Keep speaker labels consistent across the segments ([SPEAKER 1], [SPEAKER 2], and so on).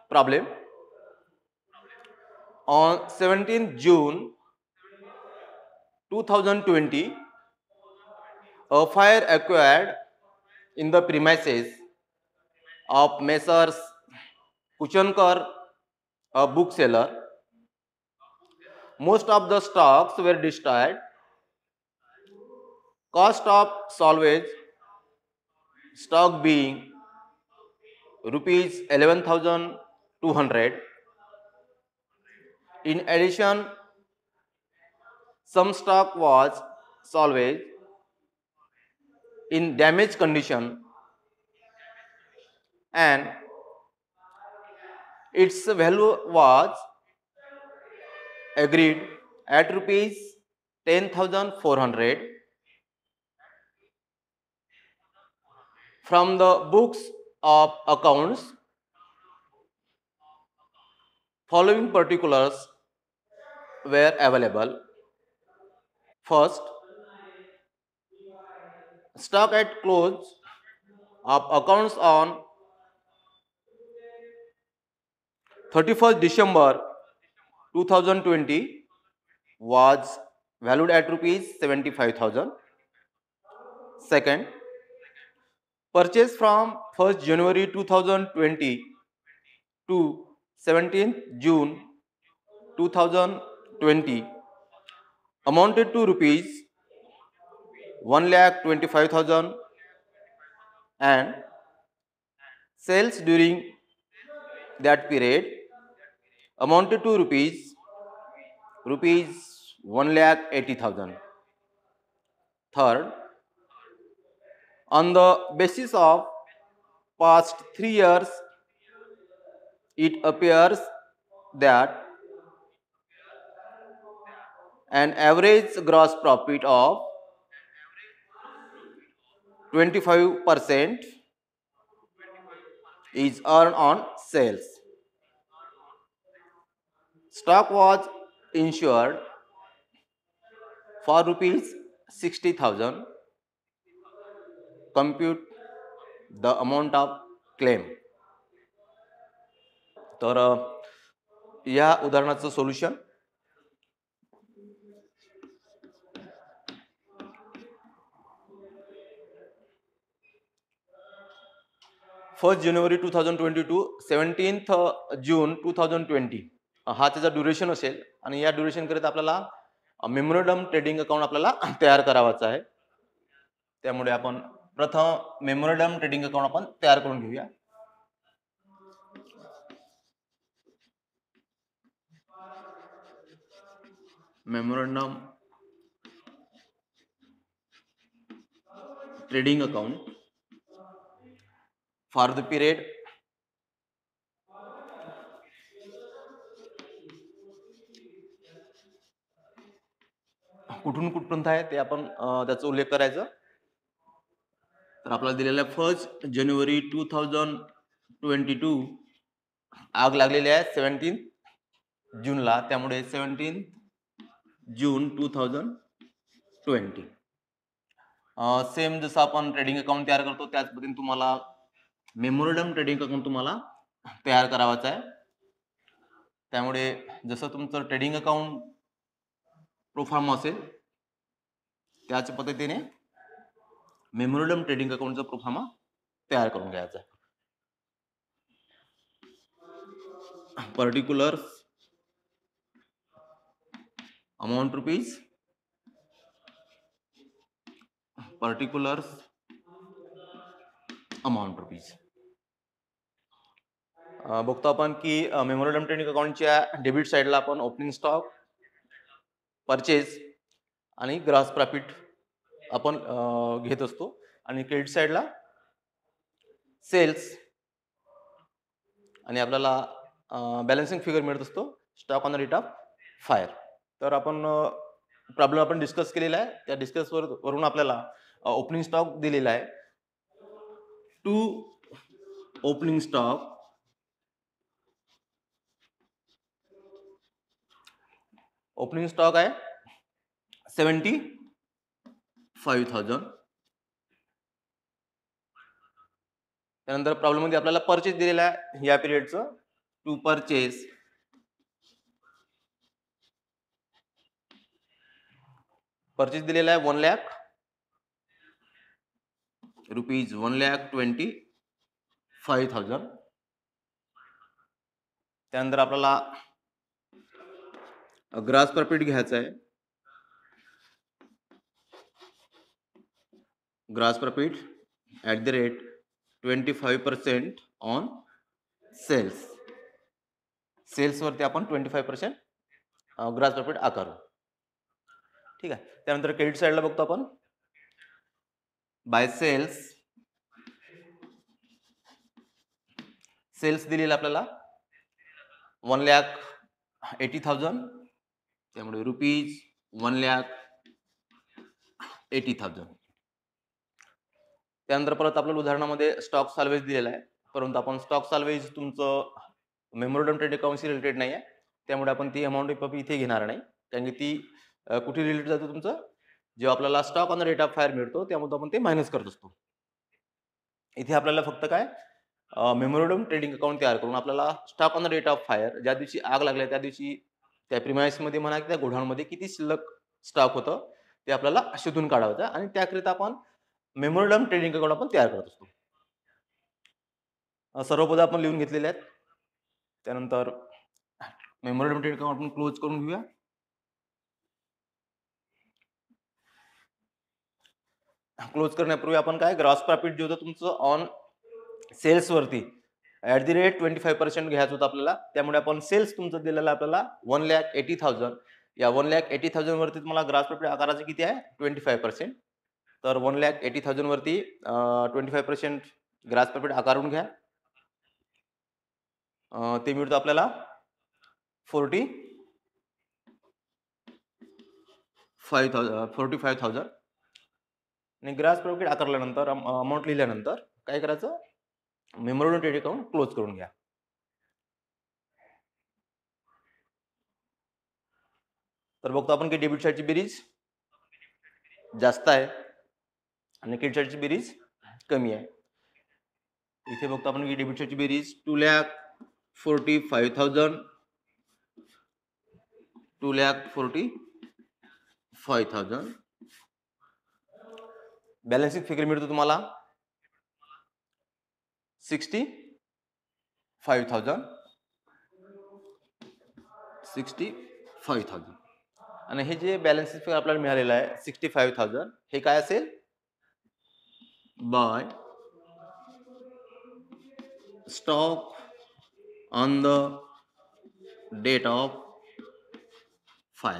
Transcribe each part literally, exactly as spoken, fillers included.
[SPEAKER 1] Problem. On seventeenth June two thousand twenty, a fire occurred in the premises of Messrs. Kuchankar, a bookseller. Most of the stocks were destroyed. Cost of salvage stock being rupees eleven thousand two hundred. In addition, some stock was salvaged in damaged condition and its value was agreed at rupees ten thousand four hundred. From the books of accounts, following particulars were available. First, stock at close of accounts on thirty-first December two thousand twenty was valued at rupees seventy-five thousand. Second, purchase from first January two thousand twenty to seventeenth June two thousand twenty amounted to rupees one lakh twenty-five thousand, and sales during that period amounted to rupees rupees one lakh eighty thousand. Third, on the basis of past three years, it appears that an average gross profit of twenty-five percent is earned on sales. Stock was insured for rupees sixty thousand. Compute the amount of claim. तर या उदाहरणाचं solution. First January two thousand twenty two seventeenth June two thousand twenty हा त्याचा duration असेल आणि या duration करिता आपल्याला मेमोरंडम ट्रेडिंग अकाउंट आपल्याला तयार करावाचा आहे. त्यामुळे आपण प्रथम मेमोरंडम ट्रेडिंग अकाउंट आपण तयार करून घेऊया. Memorandum trading account for the period कुठून कुठपर्यंत आहे ते आपण त्याचा उल्लेख करायचा. तर आपल्याला दिलेला first January two thousand twenty two आग लागलेली आहे सेव्हन्टीन जूनला, त्यामुळे seventeen June two thousand twenty. Same जसं आपण ट्रेडिंग अकाउंट तयार करतो त्याच पद्धतीने तुम्हाला मेमोरंडम ट्रेडिंग अकाउंट तुम्हाला तयार करावाचं आहे. त्यामुळे जसं तुमचं ट्रेडिंग अकाउंट प्रोफॉर्म असेल त्याच पद्धतीने मेमोरंडम ट्रेडिंग अकाउंटचा प्रोफॉर्मा तयार करून घ्यायचा आहे. Particular amount rupees particular amount rupees बघतो आपण की मेमोरंडम ट्रेडिंग अकाउंटच्या डेबिट साइडला आपण ओपनिंग स्टॉक, परचेज आणि ग्रॉस प्रॉफिट आपण घेत असतो आणि क्रेडिट साइडला सेल्स आणि आपल्याला बॅलन्सिंग फिगर मिळत असतो stock on the rate of fire. तर आपण प्रॉब्लेम आपण डिस्कस केलेला आहे, त्या डिस्कस वर वरून आपल्याला ओपनिंग स्टॉक दिलेला आहे. To opening stock opening stock आहे सेव्हन्टी फाईव्ह थाउजंड. त्यानंतर प्रॉब्लेम मध्ये आपल्याला परचेज दिलेला आहे या पिरियडचं टू परचेस परचेस दिलेला आहे one lakh rupees one lakh twenty five thousand. त्यानंतर आपल्याला ग्रॉस प्रॉफिट घ्यायचं आहे. Gross profit at the rate twenty five percent on sales. सेल्सवरती आपण twenty five percent gross profit आकारू. ठीक आहे. त्यानंतर क्रेडिट साईडला बघतो आपण. बाय सेल्स सेल्स दिलेला आपल्याला वन लॅक एटी थाउजंड. त्यामुळे rupees one lakh eighty thousand. त्यानंतर परत आपल्याला उदाहरणामध्ये स्टॉक साल्वेज दिलेला आहे, परंतु आपण स्टॉक साल्वेज तुमचं मेमोरंडम ट्रेड अकाउंटशी रिलेटेड नाही आहे, त्यामुळे आपण ती अमाऊंट इथे घेणार नाही. कारण की ती कुठे रिलेटेड जातो तुमचं, जेव्हा आपल्याला stock on the rate of fire मिळतो त्यामध्ये आपण ते मायनस करत असतो. इथे आपल्याला फक्त काय मेमोरंडम ट्रेडिंग अकाउंट तयार करून आपल्याला stock on the rate of fire ज्या दिवशी आग लागल्या त्या दिवशी त्या प्रिमाइसमध्ये म्हणा की त्या गोडाऊनमध्ये किती शिल्लक स्टॉक होतं ते आपल्याला शोधून काढायचं आणि त्याकरिता आपण मेमोरंडम ट्रेडिंग अकाउंट आपण तयार करत असतो. सर्व पद आपण लिहून घेतलेले आहेत. त्यानंतर मेमोरंडम ट्रेडिंग अकाउंट आपण क्लोज करून घेऊया. क्लोज करण्यापूर्वी आपण काय ग्रॉस प्रॉफिट जे होतं तुमचं ऑन सेल्स वरती at the rate twenty five percent घ्यायचं होतं आपल्याला. त्यामुळे आपण सेल्स तुमचं दिलेलं आपल्याला वन लॅक एटी थाउजंड. या वन लॅक एटी थाउजंड वरती तुम्हाला ग्रॉस प्रॉफिट आकाराचं किती आहे ट्वेंटी फाईव्ह पर्सेंट. तर वन लॅक एटी थाउजंड वरती twenty five percent gross profit आकारून घ्या. ते मिळतं आपल्याला forty five thousand forty five thousand. आणि ग्रॉस प्रॉफिट आकारल्यानंतर अमाऊंट लिहिल्यानंतर काय करायचं मेमोरंडम ट्रेडिंग अकाउंट क्लोज करून घ्या. तर बघतो आपण की डेबिट साईडची बेरीज जास्त आहे आणि क्रेडिट साईडची बेरीज कमी आहे. इथे बघतो आपण की डेबिट साईडची बेरीज two lakh forty five thousand two lakh forty five thousand. Balancing figure मिळतो तुम्हाला sixty five thousand sixty five thousand. आणि हे जे बॅलन्सिंग फिगर आपल्याला मिळालेलं आहे सिक्स्टी फाईव्ह थाउजंड हे काय असेल by stock on the date of fire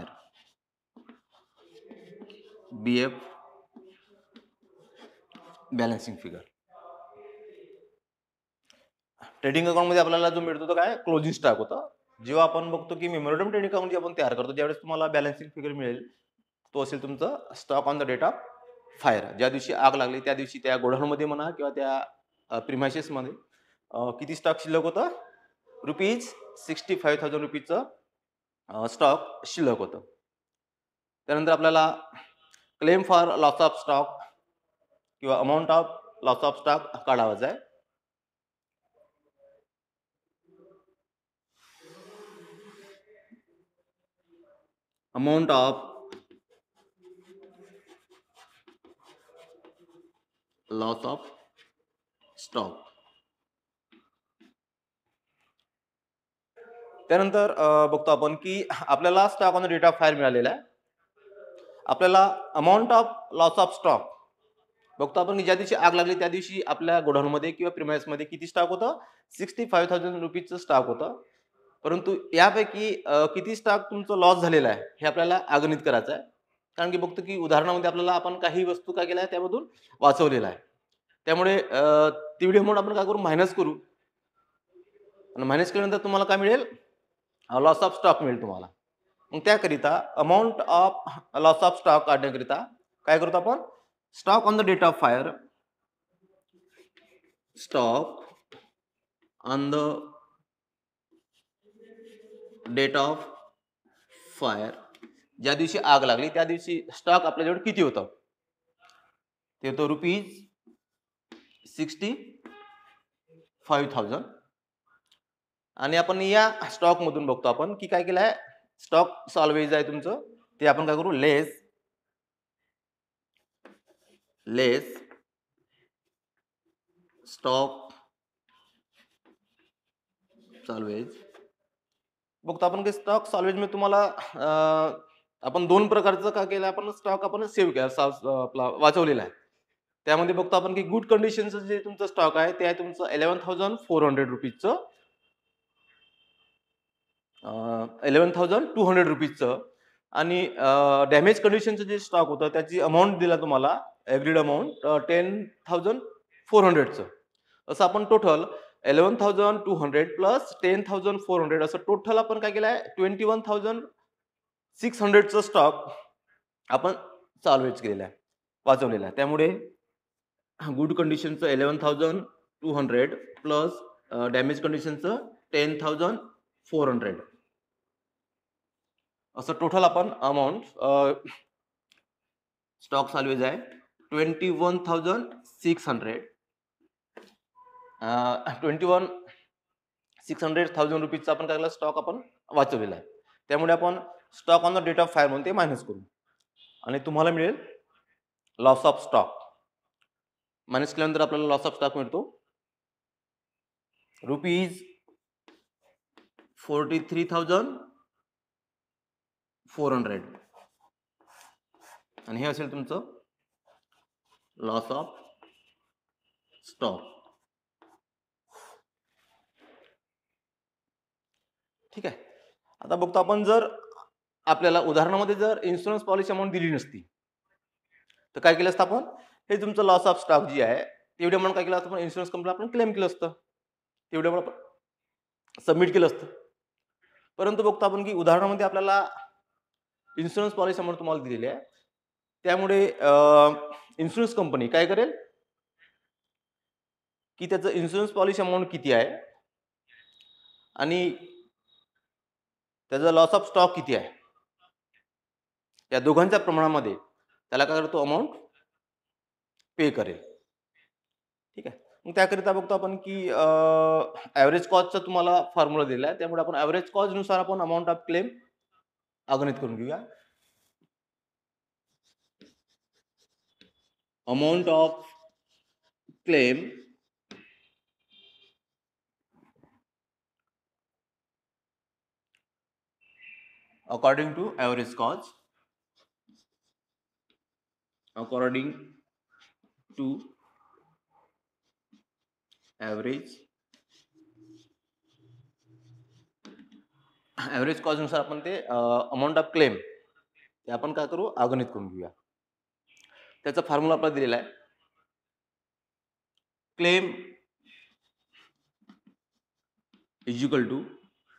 [SPEAKER 1] B F balancing figure. Trading account मध्ये आपल्याला जो मिळतो तो काय क्लोजिंग स्टॉक होता. जेव्हा आपण बघतो की मेमोरंडम ट्रेडिंग अकाउंट जे आपण तयार करतो ज्यावेळेस तुम्हाला बॅलन्सिंग फिगर मिळेल तो असेल तुमचं stock on the date of fire. ज्या दिवशी आग लागली त्या दिवशी त्या गोडाऊनमध्ये म्हणा किंवा त्या प्रिमायसेस मध्ये किती स्टॉक शिल्लक होतं रुपीज सिक्स्टी फाईव्ह थाउजंड रुपीजचं स्टॉक शिल्लक होतं. त्यानंतर आपल्याला claim for loss of stock किंवा amount of loss of stock काढावाचा आहे. Amount of loss of stock. त्यानंतर बघतो आपण की आपल्याला stock on the rate of fire मिळालेला आहे. आपल्याला amount of loss of stock बघतो आपण की ज्या दिवशी आग लागली त्या दिवशी आपल्या गोडाऊनमध्ये किंवा प्रिमाइसमध्ये किती स्टॉक होतं सिक्स्टी फाईव्ह थाउजंड रुपीजचं स्टॉक होतं. परंतु यापैकी किती स्टॉक तुमचं लॉस झालेला आहे हे आपल्याला अगणित करायचं आहे. कारण की बघतो की उदाहरणामध्ये आपल्याला आपण काही वस्तू काय केल्या त्यामधून वाचवलेला आहे. त्यामुळे तेवढी अमाऊंट आपण काय करू मायनस करू आणि मायनस केल्यानंतर तुम्हाला काय मिळेल लॉस ऑफ स्टॉक मिळेल तुम्हाला. मग त्याकरिता amount of loss of stock काढण्याकरिता काय करतो आपण stock on the date of fire stock on the date of fire ज्या दिवशी आग लागली त्या दिवशी स्टॉक आपल्याजवळ किती होतं ते होतं रुपीज सिक्स्टी फाईव्ह थाउजंड. आणि आपण या स्टॉक मधून बघतो आपण की काय केलं आहे, स्टॉक सॉल्वेज आहे तुमचं, ते आपण काय करू, लेस लेस स्टॉक सॉल्वेज बघतो आपण की स्टॉक सॉल्वेज मध्ये तुम्हाला अं, आपण दोन प्रकारचं काय केलं, आपण स्टॉक आपण सेव्ह केला, सा- आपला वाचवलेला आहे. त्यामध्ये बघतो आपण की गुड कंडिशनचं जे तुमचं स्टॉक आहे ते आहे तुमचं इलेव्हन थाउजंड फोर हंड्रेड रुपीजचं, इलेव्हन थाउजंड टू हंड्रेड रुपीजचं. आणि डॅमेज कंडिशनचं जे स्टॉक होतं त्याची अमाऊंट दिला तुम्हाला, agreed amount ten thousand four हंड्रेडचं. असं आपण total eleven thousand two hundred plus ten thousand four hundred असं टोटल आपण काय केलं आहे, ट्वेंटी वन थाउजंड सिक्स हंड्रेडचं स्टॉक आपण सॉल्वेज केलेला आहे, वाचवलेला आहे. त्यामुळे गुड कंडिशनचं eleven thousand two hundred plus damage कंडिशनचं टेन थाउजंड फोर हंड्रेड असं टोटल आपण अमाऊंट स्टॉक सॉल्वेज आहे twenty one thousand six hundred twenty one six hundred thousand रुपीजचा आपण काय स्टॉक आपण वाचवलेला आहे. त्यामुळे आपण stock on the date of fire म्हणून ते मायनस करू आणि तुम्हाला मिळेल लॉस ऑफ स्टॉक. मायनस केल्यानंतर आपल्याला लॉस ऑफ स्टॉक मिळतो rupees forty three thousand four hundred आणि हे असेल तुमचं लॉस ऑफ स्टॉक. ठीक आहे. आता बघतो आपण, जर आपल्याला उदाहरणामध्ये जर इन्शुरन्स पॉलिसी अमाऊंट दिली नसती तर काय केलं असतं आपण, हे तुमचं लॉस ऑफ स्टॉक जी आहे तेवढे म्हणून काय केलं असतं, इन्शुरन्स कंपनी आपण क्लेम केलं असतं, तेवढे म्हणून आपण सबमिट केलं असतं. परंतु बघतो आपण की उदाहरणामध्ये आपल्याला इन्शुरन्स पॉलिसी अमाऊंट तुम्हाला दिलेली आहे, त्यामुळे इन्शुरन्स कंपनी काय करेल की त्याचं इन्शुरन्स पॉलिसी अमाऊंट किती आहे आणि त्याचा लॉस ऑफ स्टॉक किती आहे, या दोघांच्या प्रमाणामध्ये त्याला काय करतो, अमाऊंट पे करेल. ठीक आहे. मग त्याकरिता बघतो आपण की ऍव्हरेज कॉस्टचा तुम्हाला फॉर्म्युला दिला आहे, त्यामुळे आपण ऍव्हरेज कॉस्ट नुसार आपण अमाऊंट ऑफ क्लेम अगणित करून घेऊया. Amount of claim according to average cost, according to average average cost नुसार आपण ते अमाऊंट ऑफ क्लेम ते आपण काय करू, अगणित करून घेऊया. त्याचा फॉर्म्युला आपल्याला दिलेला आहे, claim is equal to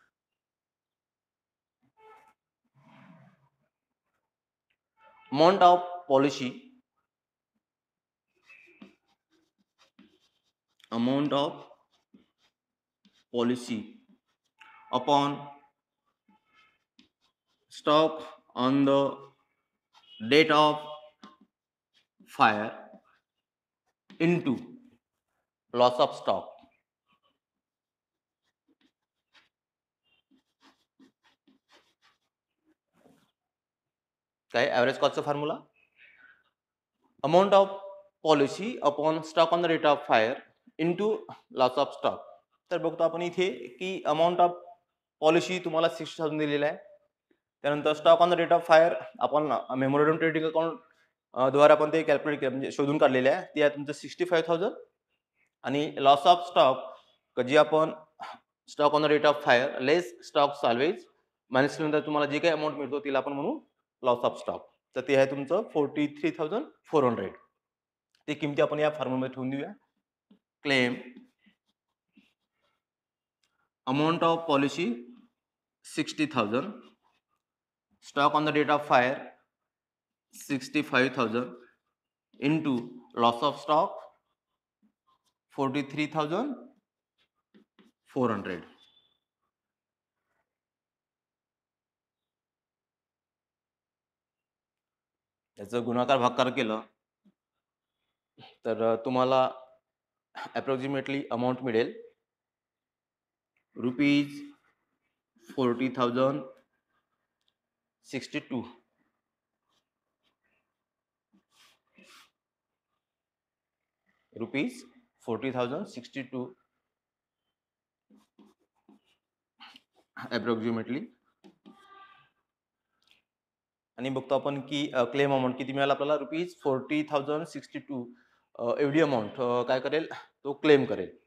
[SPEAKER 1] amount of policy amount of policy upon stock on the date of fire into loss of stock. काय ऍव्हरेज कॉस्टचा formula, amount of policy upon stock on the rate of fire into loss of stock. तर बघतो आपण इथे की amount of policy तुम्हाला sixty thousand दिलेला आहे, त्यानंतर stock on the rate of fire आपण मेमोरेंडम ट्रेडिंग अकाउंट द्वारे आपण ते कॅल्क्युलेट केलं, म्हणजे शोधून काढलेले आहे, ते आहे तुमचं सिक्स्टी फाईव्ह थाउजंड. आणि लॉस ऑफ स्टॉक जी आपण stock on the rate of fire less stock salvage minus केल्यानंतर तुम्हाला जे काही अमाऊंट मिळतो तिला आपण म्हणू लॉस ऑफ स्टॉक. तर ते आहे तुमचं forty three thousand four hundred. ते किमती आपण या फॉर्म्युलामध्ये ठेवून देऊया. Claim amount of policy sixty thousand, stock on the date of fire sixty five thousand into loss of stock forty three thousand four hundred. याचं गुणाकार भागाकार केलं तर तुम्हाला अप्रॉक्सिमेटली अमाऊंट मिळेल rupees forty thousand sixty two. Rupees forty thousand sixty two approximately. आणि बघतो आपण की क्लेम अमाऊंट किती मिळाला आपल्याला, rupees forty thousand sixty two. एवढी अमाऊंट काय करेल तो क्लेम करेल.